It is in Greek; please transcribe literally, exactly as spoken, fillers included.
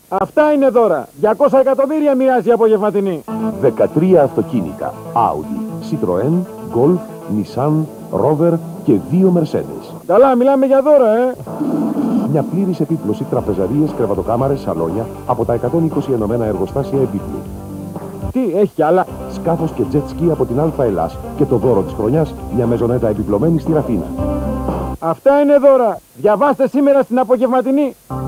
Αυτά είναι δώρα. διακόσια εκατομμύρια μοιράζει η απογευματινή. δεκατρία αυτοκίνητα. Audi, Citroën, Golf, Nissan, Rover και δύο Mercedes. Καλά, μιλάμε για δώρα, ε. Μια πλήρης επίπλωση, τραπεζαρίες, κρεβατοκάμαρες, σαλόνια από τα εκατόν είκοσι ενωμένα εργοστάσια επίπλου. Τι, έχει κι άλλα. Σκάφος και jet ski από την Αλφα Ελλάς και το δώρο της χρονιάς, μια μεζονέτα επιπλωμένη στη Ραφίνα. Αυτά είναι δώρα. Διαβάστε σήμερα στην απογευματινή.